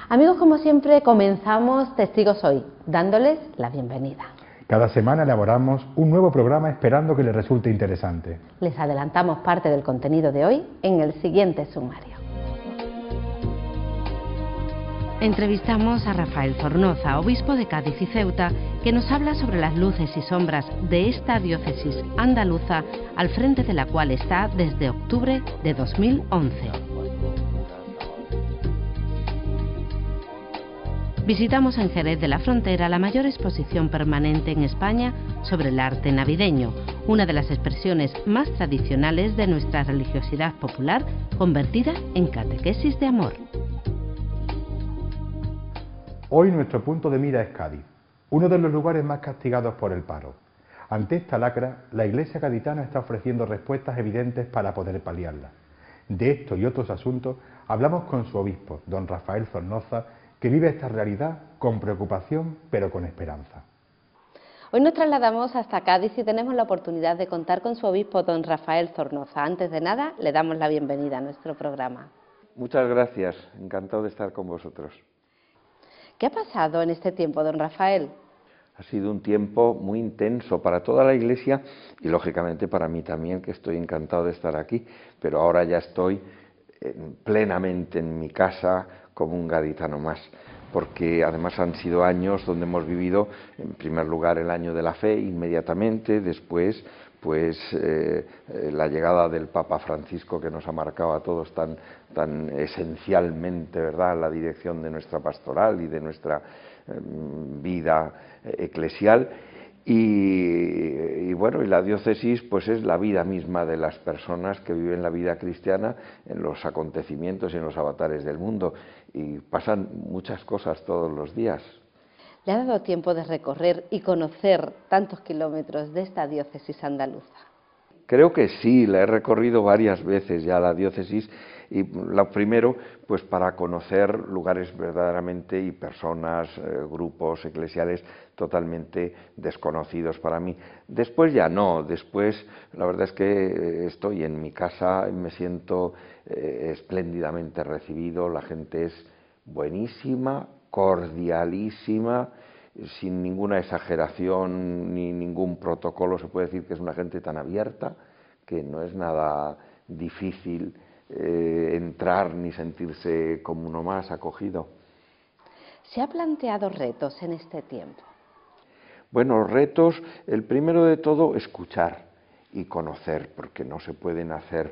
Amigos, como siempre, comenzamos Testigos Hoy, dándoles la bienvenida. Cada semana elaboramos un nuevo programa esperando que les resulte interesante. Les adelantamos parte del contenido de hoy en el siguiente sumario. Entrevistamos a Rafael Zornoza, obispo de Cádiz y Ceuta, que nos habla sobre las luces y sombras de esta diócesis andaluza, al frente de la cual está desde octubre de 2011. Visitamos en Jerez de la Frontera la mayor exposición permanente en España sobre el arte navideño, una de las expresiones más tradicionales de nuestra religiosidad popular, convertida en catequesis de amor. Hoy nuestro punto de mira es Cádiz, uno de los lugares más castigados por el paro. Ante esta lacra, la Iglesia gaditana está ofreciendo respuestas evidentes para poder paliarla. De esto y otros asuntos hablamos con su obispo, don Rafael Zornoza, que vive esta realidad con preocupación, pero con esperanza. Hoy nos trasladamos hasta Cádiz y tenemos la oportunidad de contar con su obispo, don Rafael Zornoza. Antes de nada, le damos la bienvenida a nuestro programa. Muchas gracias, encantado de estar con vosotros. ¿Qué ha pasado en este tiempo, don Rafael? Ha sido un tiempo muy intenso para toda la Iglesia y lógicamente para mí también, que estoy encantado de estar aquí, pero ahora ya estoy plenamente en mi casa como un gaditano más, porque además han sido años donde hemos vivido, en primer lugar, el año de la fe, inmediatamente, después la llegada del Papa Francisco, que nos ha marcado a todos tan esencialmente, ¿verdad?, la dirección de nuestra pastoral y de nuestra vida eclesial. Y bueno, y la diócesis pues es la vida misma de las personas que viven la vida cristiana en los acontecimientos y en los avatares del mundo, y pasan muchas cosas todos los días. ¿Le ha dado tiempo de recorrer y conocer tantos kilómetros de esta diócesis andaluza? Creo que sí, la he recorrido varias veces ya la diócesis, y lo primero pues para conocer lugares verdaderamente y personas, grupos eclesiales totalmente desconocidos para mí. Después ya no, después la verdad es que estoy en mi casa, me siento espléndidamente recibido, la gente es buenísima, cordialísima, sin ninguna exageración ni ningún protocolo. Se puede decir que es una gente tan abierta que no es nada difícil entrar ni sentirse como uno más acogido. ¿Se ha planteado retos en este tiempo? Bueno, retos, el primero de todo, escuchar y conocer, porque no se pueden hacer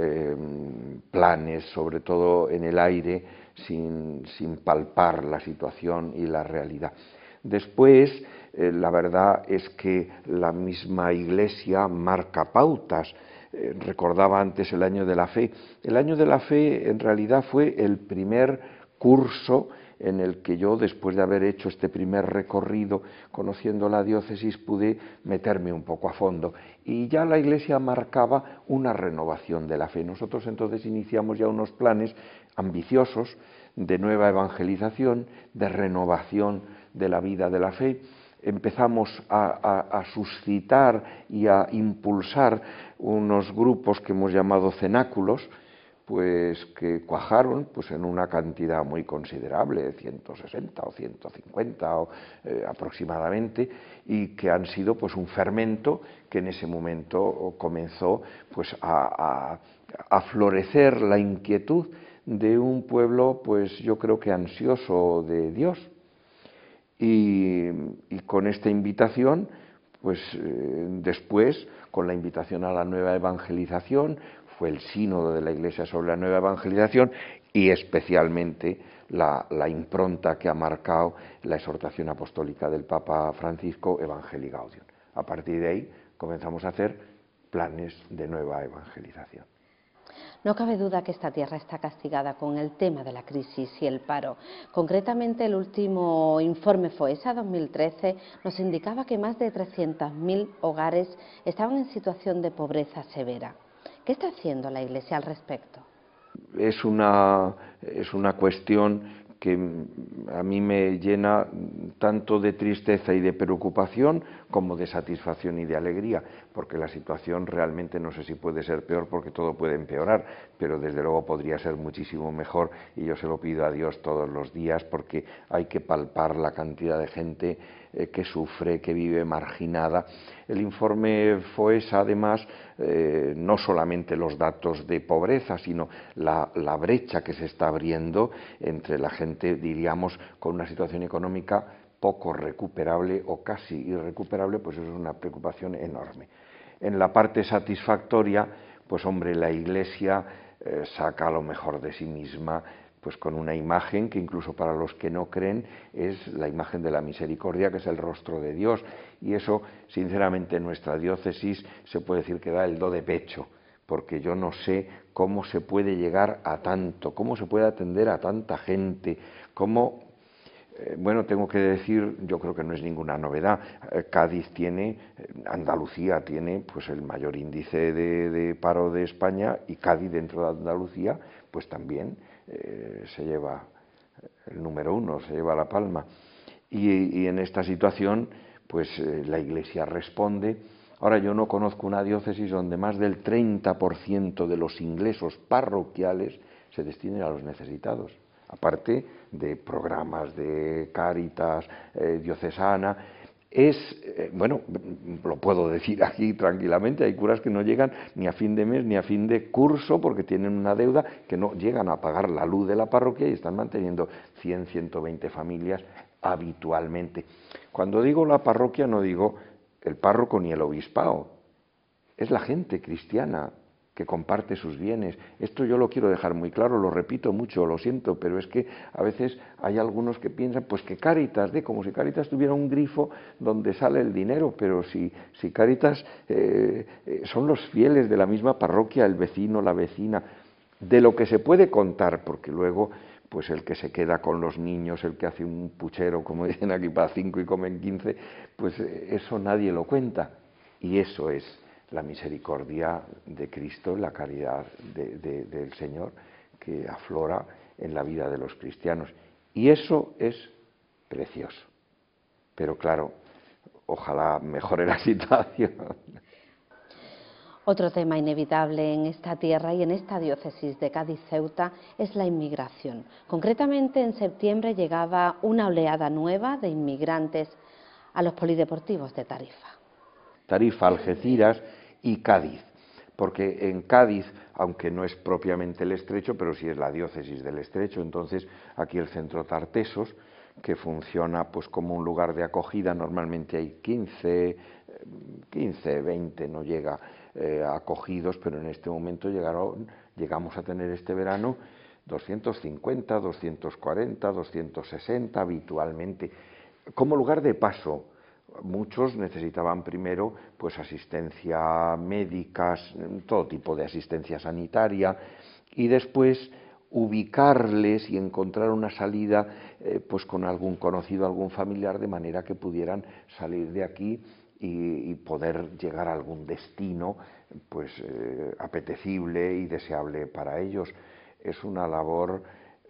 planes, sobre todo en el aire, sin palpar la situación y la realidad. Después, la verdad es que la misma Iglesia marca pautas. Recordaba antes el Año de la Fe. El Año de la Fe en realidad fue el primer curso en el que yo, después de haber hecho este primer recorrido conociendo la diócesis, pude meterme un poco a fondo. Y ya la Iglesia marcaba una renovación de la fe. Nosotros entonces iniciamos ya unos planes ambiciosos de nueva evangelización, de renovación de la vida de la fe. Empezamos a suscitar y a impulsar unos grupos que hemos llamado cenáculos, pues que cuajaron pues en una cantidad muy considerable, 160 o 150 aproximadamente, y que han sido pues un fermento que en ese momento comenzó pues a florecer la inquietud de un pueblo, pues yo creo que ansioso de Dios. Y con esta invitación, pues después, con la invitación a la nueva evangelización, fue el sínodo de la Iglesia sobre la nueva evangelización y especialmente la impronta que ha marcado la exhortación apostólica del Papa Francisco, Evangelii Gaudium. A partir de ahí comenzamos a hacer planes de nueva evangelización. No cabe duda que esta tierra está castigada con el tema de la crisis y el paro. Concretamente, el último informe FOESA 2013 nos indicaba que más de 300.000 hogares estaban en situación de pobreza severa. ¿Qué está haciendo la Iglesia al respecto? Es una cuestión que a mí me llena tanto de tristeza y de preocupación como de satisfacción y de alegría, porque la situación realmente no sé si puede ser peor, porque todo puede empeorar, pero desde luego podría ser muchísimo mejor, y yo se lo pido a Dios todos los días, porque hay que palpar la cantidad de gente que sufre, que vive marginada. El informe FOESA, además, no solamente los datos de pobreza, sino la brecha que se está abriendo entre la gente, diríamos, con una situación económica poco recuperable o casi irrecuperable, pues eso es una preocupación enorme. En la parte satisfactoria, pues hombre, la Iglesia saca lo mejor de sí misma, pues con una imagen que incluso para los que no creen es la imagen de la misericordia, que es el rostro de Dios, y eso sinceramente en nuestra diócesis se puede decir que da el do de pecho, porque yo no sé cómo se puede llegar a tanto, cómo se puede atender a tanta gente, cómo... Bueno, tengo que decir, yo creo que no es ninguna novedad, Cádiz tiene, Andalucía tiene pues el mayor índice de paro de España, y Cádiz dentro de Andalucía pues también se lleva el número 1, se lleva la palma. Y en esta situación pues la Iglesia responde. Ahora, yo no conozco una diócesis donde más del 30% de los ingresos parroquiales se destinen a los necesitados, aparte de programas de Cáritas diocesana. Bueno, lo puedo decir aquí tranquilamente, hay curas que no llegan ni a fin de mes ni a fin de curso porque tienen una deuda, que no llegan a pagar la luz de la parroquia y están manteniendo 100, 120 familias habitualmente. Cuando digo la parroquia no digo el párroco ni el obispado, es la gente cristiana que comparte sus bienes. Esto yo lo quiero dejar muy claro, lo repito mucho, lo siento, pero es que a veces hay algunos que piensan pues que Cáritas, como si Cáritas tuviera un grifo donde sale el dinero, pero si Cáritas son los fieles de la misma parroquia, el vecino, la vecina, de lo que se puede contar, porque luego pues el que se queda con los niños, el que hace un puchero, como dicen aquí, para 5 y comen 15, pues eso nadie lo cuenta, y eso es la misericordia de Cristo, la caridad del Señor que aflora en la vida de los cristianos. Y eso es precioso. Pero claro, ojalá mejore la situación. Otro tema inevitable en esta tierra y en esta diócesis de Cádiz-Ceuta es la inmigración. Concretamente, en septiembre llegaba una oleada nueva de inmigrantes a los polideportivos de Tarifa. Tarifa, Algeciras y Cádiz, porque en Cádiz, aunque no es propiamente el Estrecho, pero sí es la diócesis del Estrecho, entonces aquí el centro Tartesos, que funciona pues como un lugar de acogida, normalmente hay 15, 20, no llega acogidos, pero en este momento llegamos a tener este verano 250, 240, 260 habitualmente, como lugar de paso. Muchos necesitaban primero pues asistencia médica, todo tipo de asistencia sanitaria, y después ubicarles y encontrar una salida pues con algún conocido, algún familiar, de manera que pudieran salir de aquí y poder llegar a algún destino pues apetecible y deseable para ellos. Es una labor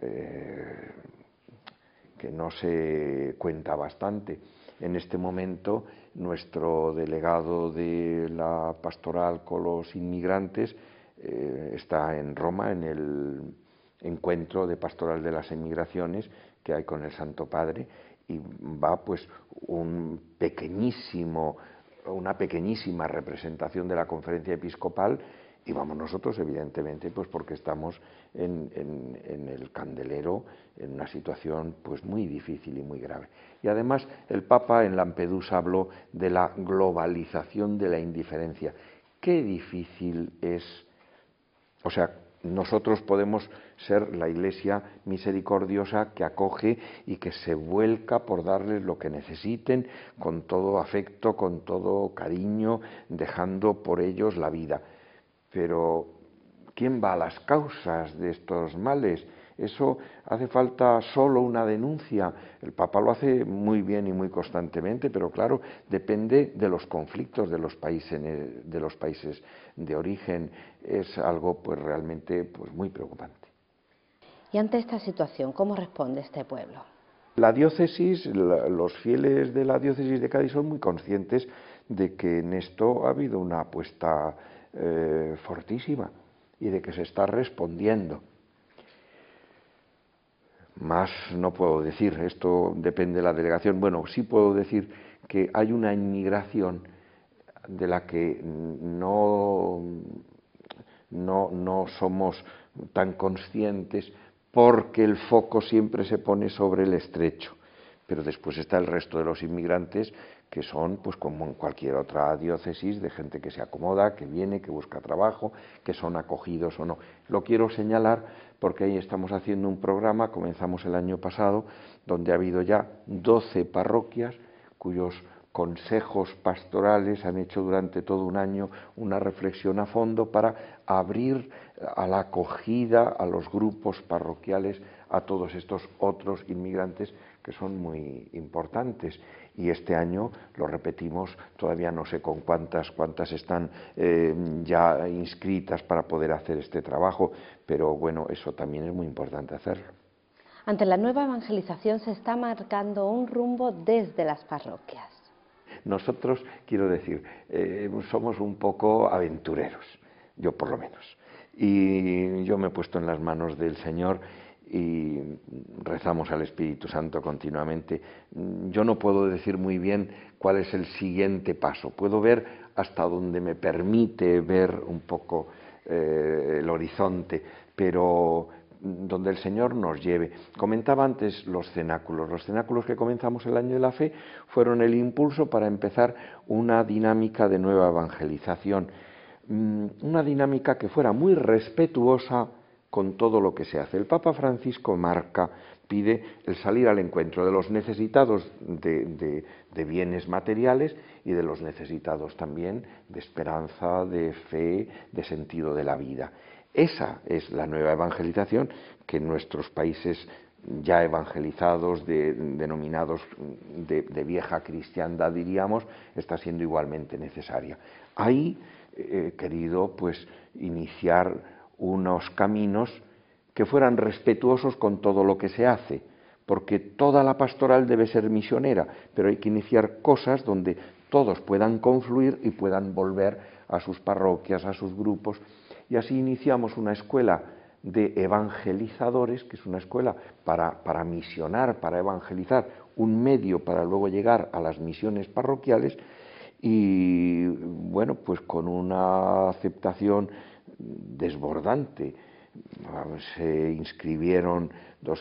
que no se cuenta bastante. En este momento, nuestro delegado de la pastoral con los inmigrantes está en Roma, en el encuentro de pastoral de las emigraciones que hay con el Santo Padre, y va pues una pequeñísima representación de la conferencia episcopal, y vamos nosotros, evidentemente, pues porque estamos en el candelero, en una situación pues muy difícil y muy grave. Y además el Papa en Lampedusa habló de la globalización de la indiferencia. Qué difícil es, o sea, nosotros podemos ser la Iglesia misericordiosa que acoge y que se vuelca por darles lo que necesiten, con todo afecto, con todo cariño, dejando por ellos la vida. Pero ¿quién va a las causas de estos males? Eso hace falta solo una denuncia. El Papa lo hace muy bien y muy constantemente, pero claro, depende de los conflictos de los países de origen. Es algo pues realmente pues muy preocupante. Y ante esta situación, ¿cómo responde este pueblo? La diócesis, los fieles de la diócesis de Cádiz son muy conscientes de que en esto ha habido una apuesta fortísima y de que se está respondiendo. Más no puedo decir, esto depende de la delegación. Bueno, sí puedo decir que hay una inmigración de la que no somos tan conscientes porque el foco siempre se pone sobre el estrecho. Pero después está el resto de los inmigrantes que son, pues como en cualquier otra diócesis, de gente que se acomoda, que viene, que busca trabajo, que son acogidos o no. Lo quiero señalar porque ahí estamos haciendo un programa, comenzamos el año pasado, donde ha habido ya 12 parroquias cuyos consejos pastorales han hecho durante todo un año una reflexión a fondo para abrir a la acogida, a los grupos parroquiales, a todos estos otros inmigrantes que son muy importantes. Y este año lo repetimos, todavía no sé con cuántas están ya inscritas para poder hacer este trabajo, pero bueno, eso también es muy importante hacerlo. Ante la nueva evangelización se está marcando un rumbo desde las parroquias. Nosotros, quiero decir, somos un poco aventureros, yo por lo menos. Y yo me he puesto en las manos del Señor y rezamos al Espíritu Santo continuamente. Yo no puedo decir muy bien cuál es el siguiente paso. Puedo ver hasta donde me permite ver un poco el horizonte, pero donde el Señor nos lleve. Comentaba antes los cenáculos. Los cenáculos que comenzamos el año de la fe fueron el impulso para empezar una dinámica de nueva evangelización, una dinámica que fuera muy respetuosa con todo lo que se hace. El Papa Francisco pide el salir al encuentro de los necesitados de bienes materiales y de los necesitados también de esperanza, de fe, de sentido de la vida. Esa es la nueva evangelización que en nuestros países ya evangelizados, denominados de vieja cristiandad, diríamos, está siendo igualmente necesaria. Ahí he querido pues iniciar unos caminos que fueran respetuosos con todo lo que se hace, porque toda la pastoral debe ser misionera, pero hay que iniciar cosas donde todos puedan confluir y puedan volver a sus parroquias, a sus grupos. Y así iniciamos una escuela de evangelizadores, que es una escuela para misionar, para evangelizar, un medio para luego llegar a las misiones parroquiales y, bueno, pues con una aceptación desbordante. Se inscribieron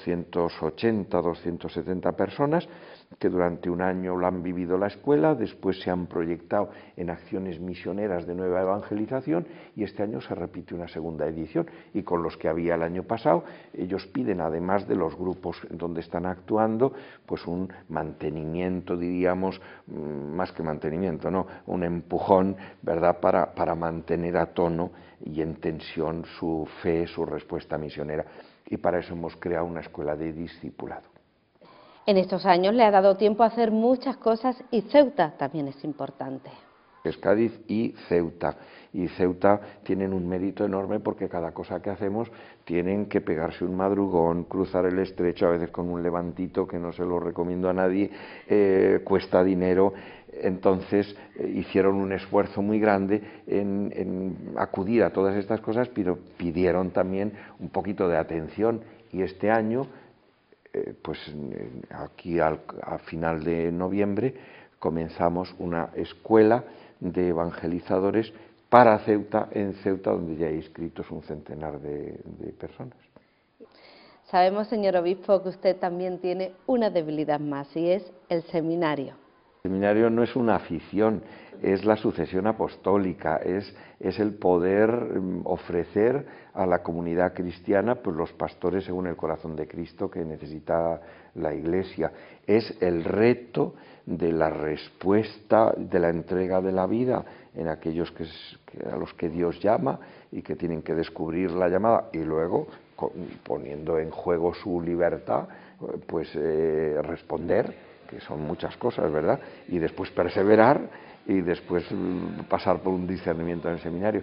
280, 270 personas que durante un año lo han vivido la escuela, después se han proyectado en acciones misioneras de nueva evangelización y este año se repite una segunda edición y con los que había el año pasado ellos piden, además de los grupos donde están actuando, pues un mantenimiento, diríamos, más que mantenimiento, no, un empujón, ¿verdad?, para mantener a tono y en tensión su fe, su respuesta misionera. Y para eso hemos creado una escuela de discipulado. En estos años le ha dado tiempo a hacer muchas cosas y Ceuta también es importante. Es Cádiz y Ceuta. Y Ceuta tienen un mérito enorme porque cada cosa que hacemos tienen que pegarse un madrugón, cruzar el estrecho, a veces con un levantito que no se lo recomiendo a nadie, cuesta dinero. Entonces hicieron un esfuerzo muy grande en acudir a todas estas cosas, pero pidieron también un poquito de atención. Y este año, pues aquí a final de noviembre, comenzamos una escuela de evangelizadores para Ceuta, en Ceuta, donde ya hay inscritos un centenar de personas. Sabemos, señor obispo, que usted también tiene una debilidad más y es el seminario. El seminario no es una afición, es la sucesión apostólica, es el poder ofrecer a la comunidad cristiana pues los pastores según el corazón de Cristo que necesita la Iglesia. Es el reto de la respuesta, de la entrega de la vida en aquellos a los que Dios llama y que tienen que descubrir la llamada y luego, poniendo en juego su libertad, pues responder, que son muchas cosas, ¿verdad? Y después perseverar y después pasar por un discernimiento en el seminario.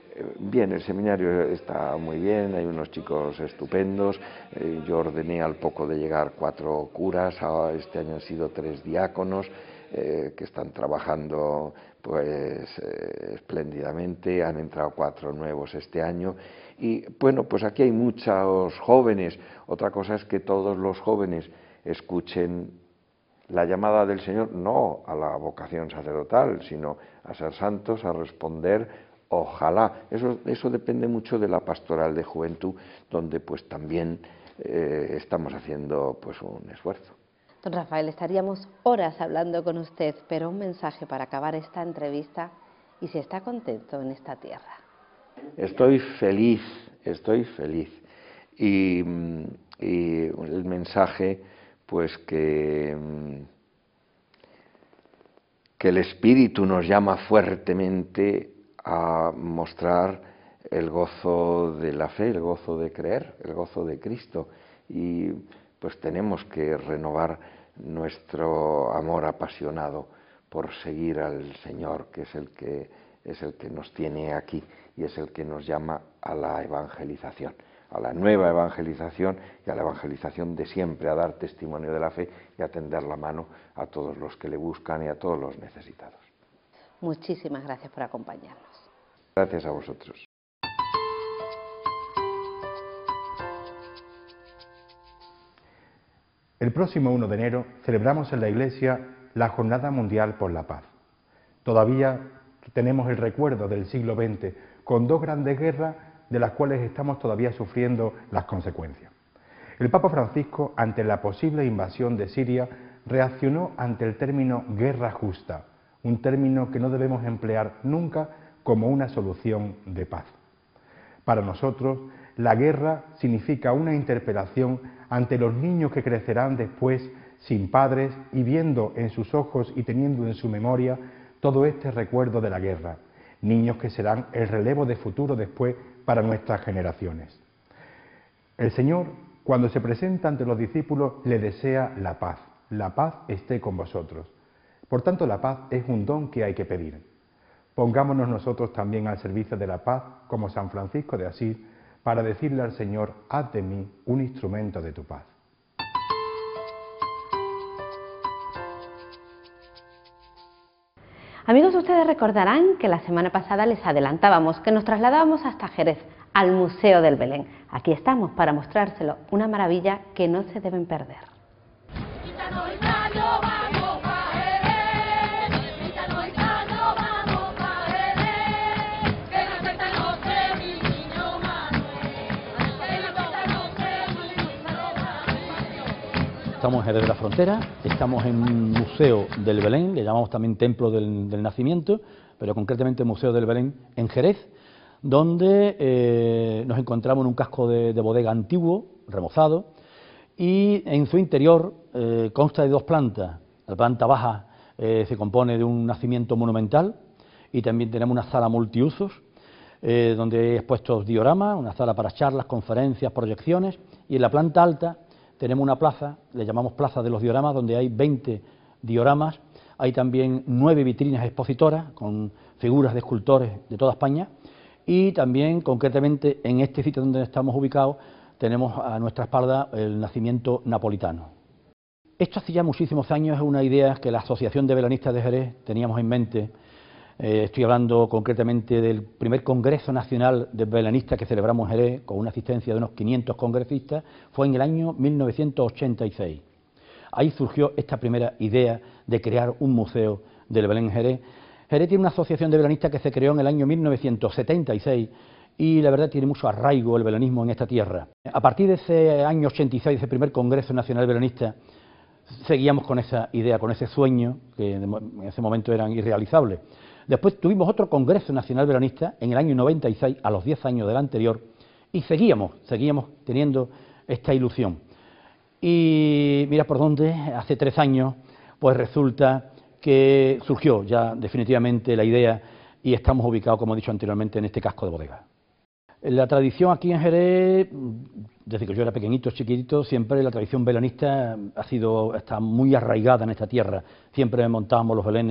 Bien, el seminario está muy bien, hay unos chicos estupendos. Yo ordené al poco de llegar 4 curas, este año han sido 3 diáconos que están trabajando pues espléndidamente. Han entrado 4 nuevos este año y bueno, pues aquí hay muchos jóvenes. Otra cosa es que todos los jóvenes escuchen la llamada del Señor, no a la vocación sacerdotal, sino a ser santos, a responder. Ojalá, eso depende mucho de la pastoral de juventud, donde pues también estamos haciendo pues un esfuerzo. Don Rafael, estaríamos horas hablando con usted, pero un mensaje para acabar esta entrevista y si está contento en esta tierra. Estoy feliz. Y el mensaje, pues que el Espíritu nos llama fuertemente a mostrar el gozo de la fe, el gozo de creer, el gozo de Cristo, y pues tenemos que renovar nuestro amor apasionado por seguir al Señor, que es el que nos tiene aquí y es el que nos llama a la evangelización, a la nueva evangelización y a la evangelización de siempre, a dar testimonio de la fe y a tender la mano a todos los que le buscan y a todos los necesitados. Muchísimas gracias por acompañarnos. Gracias a vosotros. El próximo 1 de enero celebramos en la Iglesia la Jornada Mundial por la Paz. Todavía tenemos el recuerdo del siglo XX con 2 grandes guerras de las cuales estamos todavía sufriendo las consecuencias. El Papa Francisco, ante la posible invasión de Siria, reaccionó ante el término guerra justa, un término que no debemos emplear nunca como una solución de paz. Para nosotros, la guerra significa una interpelación ante los niños que crecerán después sin padres y viendo en sus ojos y teniendo en su memoria todo este recuerdo de la guerra, niños que serán el relevo de futuro después para nuestras generaciones. El Señor, cuando se presenta ante los discípulos, le desea la paz esté con vosotros. Por tanto, la paz es un don que hay que pedir. Pongámonos nosotros también al servicio de la paz, como San Francisco de Asís, para decirle al Señor, haz de mí un instrumento de tu paz. Amigos, ustedes recordarán que la semana pasada les adelantábamos que nos trasladábamos hasta Jerez, al Museo del Belén. Aquí estamos para mostrárselo, una maravilla que no se deben perder. Estamos en Jerez de la Frontera, estamos en un Museo del Belén, le llamamos también Templo del Nacimiento, pero concretamente Museo del Belén en Jerez, donde nos encontramos en un casco de bodega antiguo, remozado, y en su interior consta de 2 plantas. La planta baja se compone de un nacimiento monumental y también tenemos una sala multiusos, donde hay expuestos dioramas, una sala para charlas, conferencias, proyecciones, y en la planta alta tenemos una plaza, le llamamos Plaza de los Dioramas, donde hay 20 dioramas, hay también 9 vitrinas expositoras con figuras de escultores de toda España y también concretamente en este sitio donde estamos ubicados tenemos a nuestra espalda el nacimiento napolitano. Esto hace ya muchísimos años, es una idea que la Asociación de Belenistas de Jerez teníamos en mente. Estoy hablando concretamente del primer Congreso Nacional de Belenistas que celebramos en Jerez, con una asistencia de unos 500 congresistas, fue en el año 1986. Ahí surgió esta primera idea de crear un museo del Belén en Jerez. Jerez tiene una asociación de belenistas que se creó en el año 1976 y la verdad tiene mucho arraigo el belenismo en esta tierra. A partir de ese año 86, ese primer Congreso Nacional de Belenistas, seguíamos con esa idea, con ese sueño, que en ese momento eran irrealizables. Después tuvimos otro Congreso Nacional Belenista en el año 96, a los 10 años del anterior, y seguíamos teniendo esta ilusión. Y mira por dónde, hace 3 años, pues resulta que surgió ya definitivamente la idea y estamos ubicados, como he dicho anteriormente, en este casco de bodega. La tradición aquí en Jerez, desde que yo era pequeñito, chiquitito, siempre la tradición belenista está muy arraigada en esta tierra. Siempre montábamos los belenes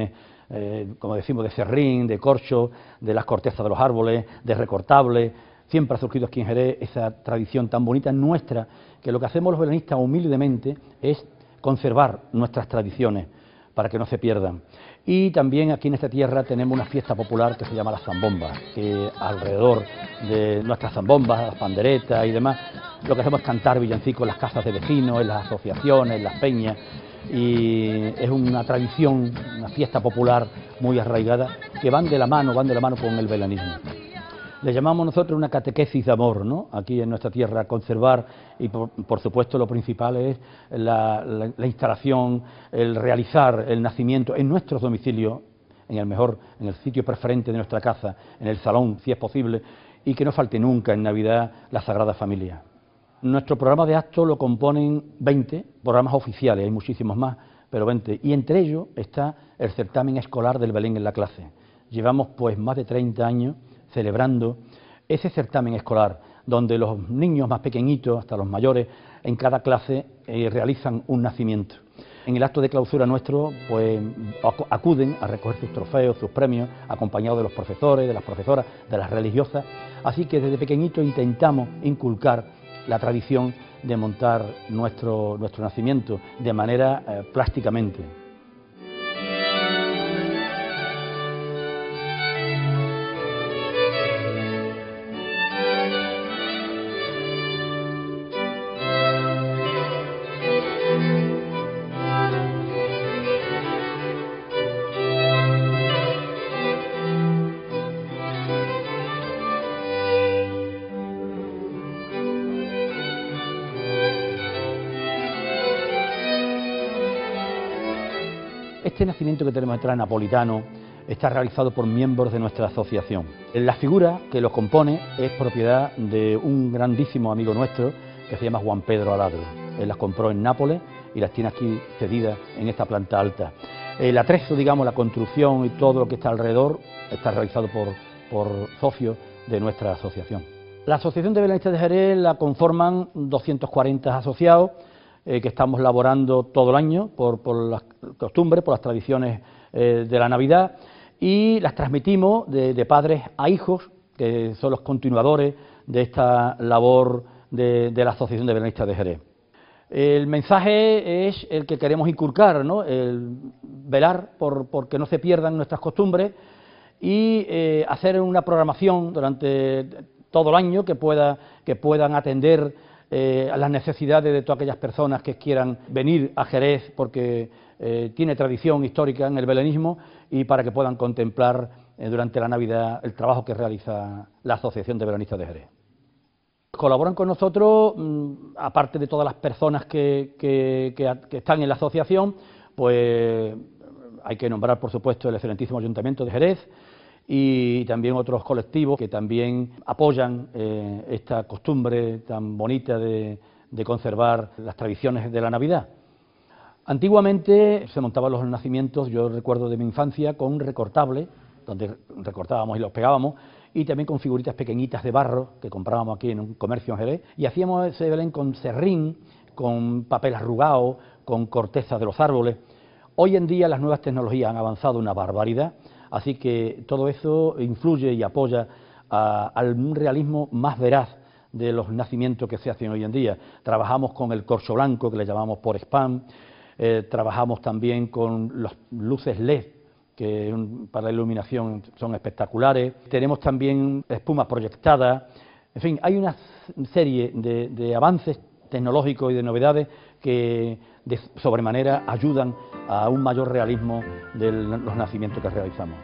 como decimos, de serrín, de corcho, de las cortezas de los árboles, de recortables. Siempre ha surgido aquí en Jerez esa tradición tan bonita nuestra, que lo que hacemos los belenistas humildemente es conservar nuestras tradiciones para que no se pierdan. Y también aquí en esta tierra tenemos una fiesta popular que se llama la zambomba, que alrededor de nuestras zambombas, las panderetas y demás, lo que hacemos es cantar villancicos en las casas de vecinos, en las asociaciones, en las peñas, y es una tradición, una fiesta popular muy arraigada, que van de la mano con el belenismo. Le llamamos nosotros una catequesis de amor, ¿no? Aquí en nuestra tierra, conservar, y por supuesto lo principal es la instalación, el realizar el nacimiento en nuestros domicilios, en el sitio preferente de nuestra casa, en el salón, si es posible, y que no falte nunca en Navidad la Sagrada Familia. Nuestro programa de actos lo componen 20 programas oficiales, hay muchísimos más, pero 20, y entre ellos está el certamen escolar del Belén en la clase. Llevamos pues más de 30 años celebrando ese certamen escolar, donde los niños más pequeñitos, hasta los mayores, en cada clase realizan un nacimiento. En el acto de clausura nuestro, pues acuden a recoger sus trofeos, sus premios, acompañados de los profesores, de las profesoras, de las religiosas. Así que desde pequeñito intentamos inculcar la tradición de montar nuestro nacimiento de manera plásticamente. Este nacimiento que tenemos detrás, napolitano, está realizado por miembros de nuestra asociación. La figura que lo compone es propiedad de un grandísimo amigo nuestro que se llama Juan Pedro Aladro. Él las compró en Nápoles y las tiene aquí cedidas en esta planta alta. El atrezo, digamos, la construcción y todo lo que está alrededor está realizado por socios de nuestra asociación. La Asociación de Belenistas de Jerez la conforman 240 asociados, que estamos laborando todo el año por las costumbres, por las tradiciones de la Navidad, y las transmitimos de padres a hijos, que son los continuadores de esta labor de la Asociación de Belenistas de Jerez. El mensaje es el que queremos inculcar, ¿no? El velar por que no se pierdan nuestras costumbres y hacer una programación durante todo el año que puedan atender a las necesidades de todas aquellas personas que quieran venir a Jerez porque tiene tradición histórica en el belenismo y para que puedan contemplar durante la Navidad el trabajo que realiza la Asociación de Belenistas de Jerez. Colaboran con nosotros, aparte de todas las personas que están en la asociación, pues hay que nombrar por supuesto el excelentísimo Ayuntamiento de Jerez, y también otros colectivos que también apoyan esta costumbre tan bonita de conservar las tradiciones de la Navidad. Antiguamente se montaban los nacimientos, yo recuerdo de mi infancia, con recortables, donde recortábamos y los pegábamos, y también con figuritas pequeñitas de barro que comprábamos aquí en un comercio en Jerez, y hacíamos ese Belén con serrín, con papel arrugado, con corteza de los árboles. Hoy en día las nuevas tecnologías han avanzado una barbaridad, así que todo eso influye y apoya al realismo más veraz de los nacimientos que se hacen hoy en día. Trabajamos con el corcho blanco, que le llamamos por spam, trabajamos también con las luces LED, que para la iluminación son espectaculares. Tenemos también espuma proyectada. En fin, hay una serie de avances tecnológicos y de novedades que de sobremanera ayudan a un mayor realismo de los nacimientos que realizamos.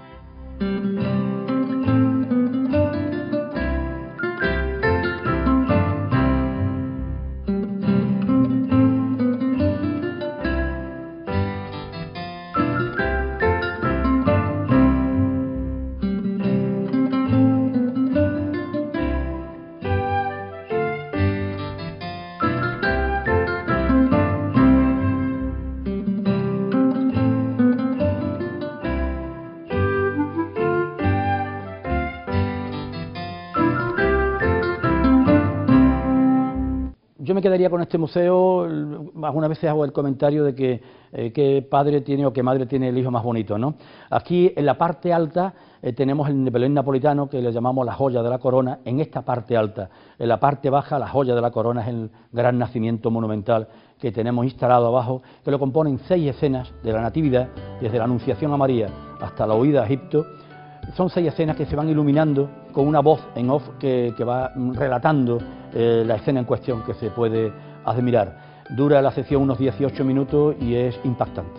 yo me quedaría con este museo. Algunas veces hago el comentario de que qué padre tiene o qué madre tiene el hijo más bonito, ¿no? Aquí en la parte alta tenemos el Belén napolitano, que le llamamos la joya de la corona, en esta parte alta. En la parte baja, la joya de la corona es el gran nacimiento monumental que tenemos instalado abajo, que lo componen 6 escenas de la Natividad, desde la Anunciación a María hasta la huida a Egipto. Son 6 escenas que se van iluminando con una voz en off que va relatando la escena en cuestión, que se puede admirar. Dura la sesión unos 18 minutos y es impactante.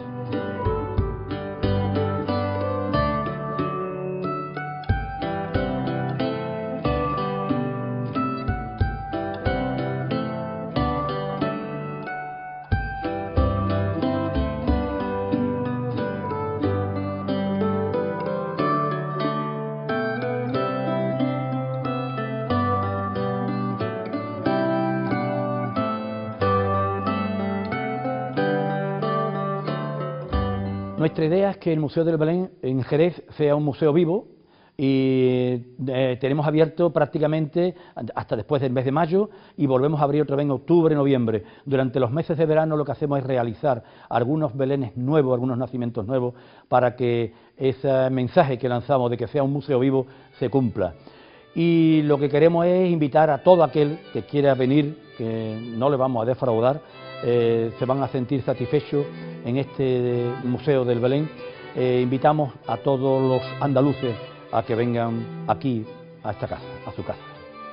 Nuestra idea es que el Museo del Belén en Jerez sea un museo vivo y tenemos abierto prácticamente hasta después del mes de mayo y volvemos a abrir otra vez en octubre, noviembre. Durante los meses de verano lo que hacemos es realizar algunos belenes nuevos, algunos nacimientos nuevos, para que ese mensaje que lanzamos de que sea un museo vivo se cumpla. Y lo que queremos es invitar a todo aquel que quiera venir, que no le vamos a defraudar, se van a sentir satisfechos en este Museo del Belén. Invitamos a todos los andaluces a que vengan aquí, a esta casa, a su casa.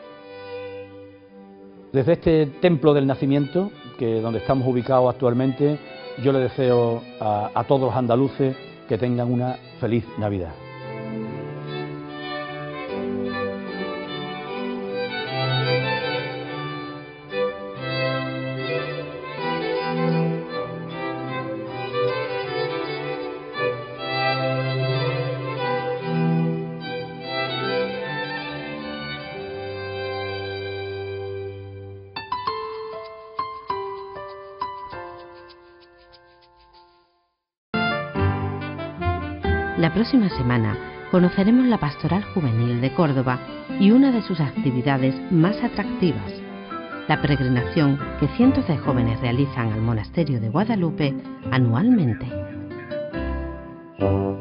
Desde este templo del nacimiento, donde estamos ubicados actualmente, yo le deseo a todos los andaluces que tengan una feliz Navidad. La próxima semana conoceremos la Pastoral Juvenil de Córdoba y una de sus actividades más atractivas, la peregrinación que cientos de jóvenes realizan al monasterio de Guadalupe anualmente.